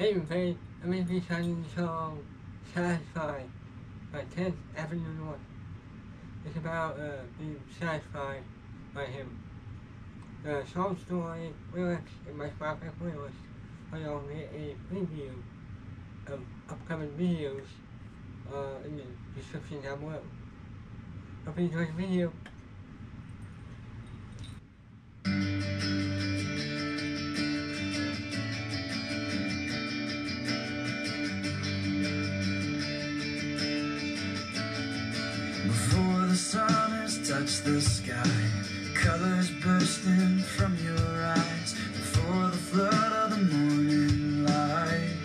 Peyton played a Memphis Shining song, Satisfied, by 10th Avenue North. It's about being satisfied by him. The song story, lyrics, and my Spotify playlist, along with a preview of upcoming videos in the description down below. Hope you enjoyed the video. Before the sun has touched the sky, colors bursting from your eyes, before the flood of the morning light,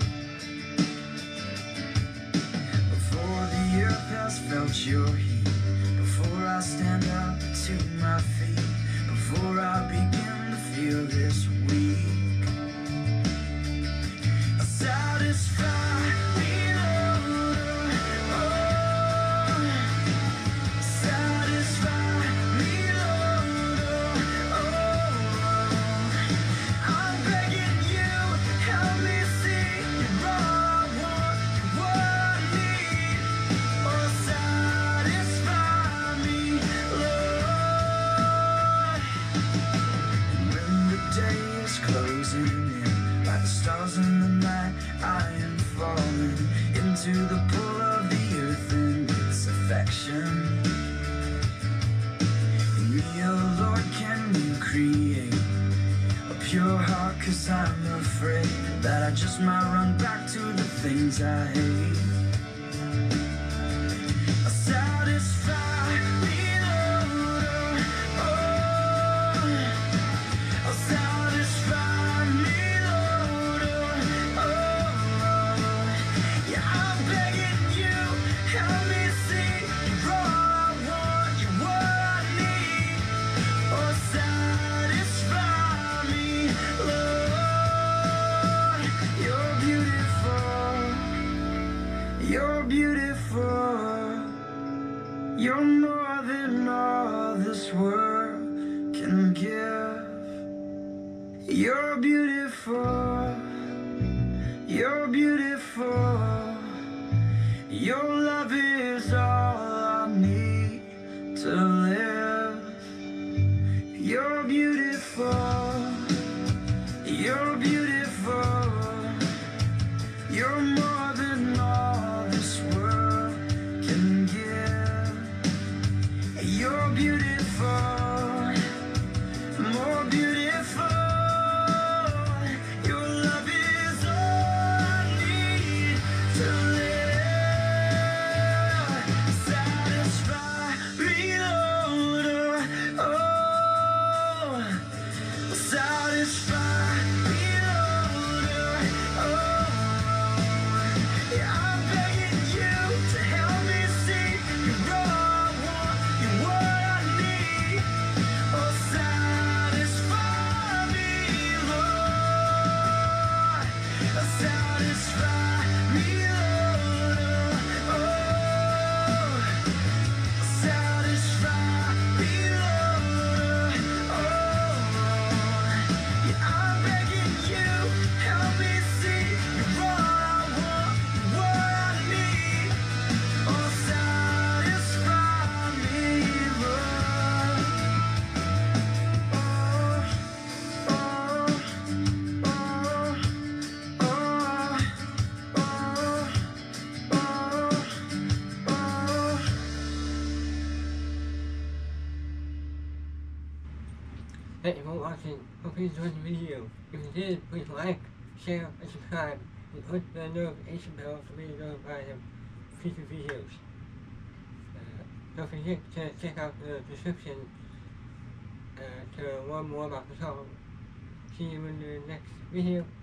before the earth has felt your heat, before I stand up to my feet, before I begin to feel this weak, satisfy me, Lord, oh, satisfy me, Lord, oh, I'm begging you, help me see you're all I want, you're what I need, oh, satisfy me, Lord. And when the day is closing in, like the stars in the night, I am falling into the pull of the earth and its affection. In me, oh Lord, can you create a pure heart? 'Cause I'm afraid that I just might run back to the things I hate. Satisfy me, Lord, oh, satisfy me, Lord, oh, yeah, I'm begging you, help me see you're all I want, you're what I need, oh, satisfy me, Lord. You're beautiful, you're beautiful, you're more than all this world can give. You're beautiful, you're beautiful, your love is all I need to live. You're beautiful, you're beautiful, you're more than all this world can give. You're beautiful, more beautiful, your love is all I need to live. Satisfy me, Lord, oh, satisfy me, Lord, oh, yeah, I'm begging you to help me see you're all I want, you're what I need, oh, satisfy me, Lord, satisfy me, Lord, oh, satisfy me, Lord, oh, yeah, I'm begging you, help me see you're all I want, what I need, oh, satisfy me, Lord, oh, oh, oh, oh, oh, oh. Thank you for watching. Hope you enjoyed the video. If you did, please like, share, and subscribe, and click the notification bell to be notified of future videos. Don't forget to check out the description to learn more about the song. See you in the next video.